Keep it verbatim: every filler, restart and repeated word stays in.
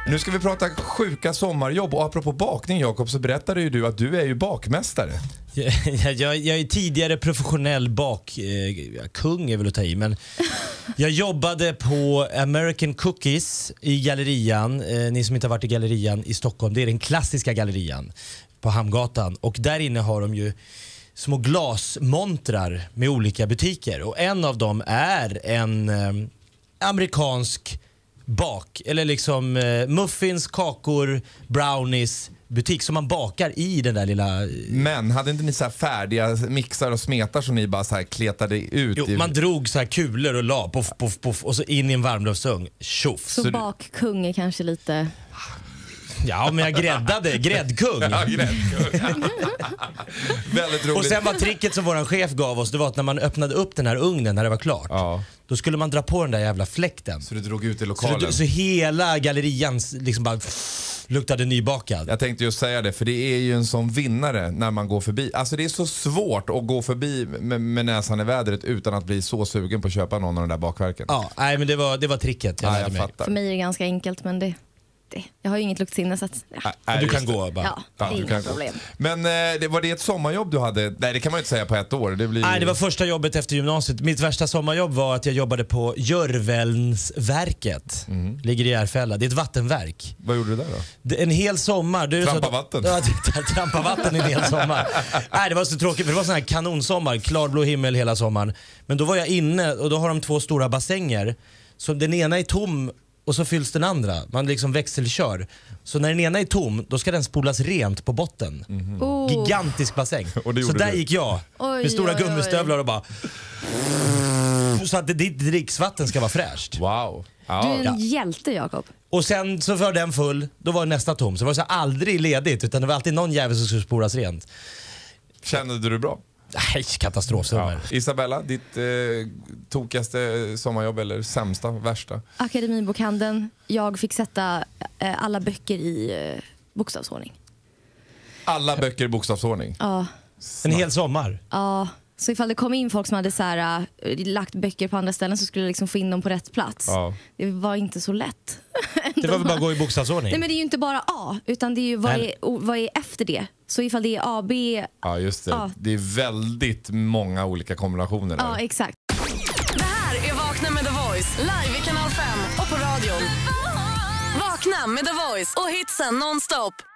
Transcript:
Nu ska vi prata sjuka sommarjobb. Och apropå bakning, Jakob, så berättade ju du att du är ju bakmästare. Jag, jag, jag är tidigare professionell bak... Eh, kung är väl att ta i, men jag jobbade på American Cookies i Gallerian. Eh, ni som inte har varit i Gallerian i Stockholm, det är den klassiska Gallerian på Hamngatan. Och där inne har de ju små glasmontrar med olika butiker. Och en av dem är en eh, amerikansk bak, eller liksom eh, muffins, kakor, brownies butik som man bakar i den där lilla... Men hade inte ni så här färdiga mixar och smetar som ni bara så här kletade ut? Jo, i... man drog så här kulor och la puff, puff, puff, och så in i en varmluftsugn. Tjoff. Så, så bakkung är kanske lite... Ja, men jag gräddade. Gräddkung. Ja, gräddkung. Väldigt roligt. Och sen var tricket som våran chef gav oss, det var att när man öppnade upp den här ugnen när det var klart, ja. Då skulle man dra på den där jävla fläkten. Så du drog ut i lokalen. Så, det, så hela gallerian liksom bara luktade nybakad. Jag tänkte just säga det, för det är ju en sån vinnare när man går förbi. Alltså det är så svårt att gå förbi med, med näsan i vädret utan att bli så sugen på att köpa någon av de där bakverken. Ja, nej, men det var, det var tricket jag ja, lärde jag mig. fattar. För mig är det ganska enkelt, men det... Jag har ju inget luktsinne så att, ja. Nej, du kan det. gå bara. Ja, Ja, det är du kan inget problem. Men eh, det, var det ett sommarjobb du hade? Nej, det kan man ju inte säga på ett år. Det blir... Nej, det var första jobbet efter gymnasiet. Mitt värsta sommarjobb var att jag jobbade på Görvälnsverket. Mm. Ligger i Järfälla. Det är ett vattenverk. Vad gjorde du där då? Det, en hel sommar. Det är trampa så, vatten? Ja, trampa vatten en hel sommar. Nej, det var så tråkigt för det var sån här kanonsommar. Klarblå himmel hela sommaren. Men då var jag inne och då har de två stora bassänger. Så den ena är tom och så fylls den andra. Man liksom växelkör. Så när den ena är tom, då ska den spolas rent på botten. Mm-hmm. Oh. Gigantisk bassäng. Så där du. gick jag oj, med stora oj, oj. gummistövlar och bara... Så att ditt dricksvatten ska vara fräscht. Wow. Ja. Du är en ja. hjälte, Jakob. Och sen så var den full, då var nästa tom. Så det var så aldrig ledigt, utan det var alltid någon jävel som skulle spolas rent. Kände du det bra? Nej, katastrofsummer. Ja. Isabella, ditt eh, tokigaste sommarjobb eller sämsta, värsta? Akademibokhandeln. Jag fick sätta eh, alla böcker i eh, bokstavsordning. Alla böcker i bokstavsordning? Ja. En hel sommar? Ja. Så ifall det kom in folk som hade så här, äh, lagt böcker på andra ställen så skulle jag liksom få in dem på rätt plats. Ja. Det var inte så lätt. Det var väl bara att gå i bokstavsordning? Nej, men det är ju inte bara A, utan det är ju vad är, vad är efter det. Så ifall det är A, B... Ja, just det. A. Det är väldigt många olika kombinationer där. Ja, exakt. Det här är Vakna med The Voice, live i kanal fem och på radion. Vakna med The Voice och hitsen nonstop.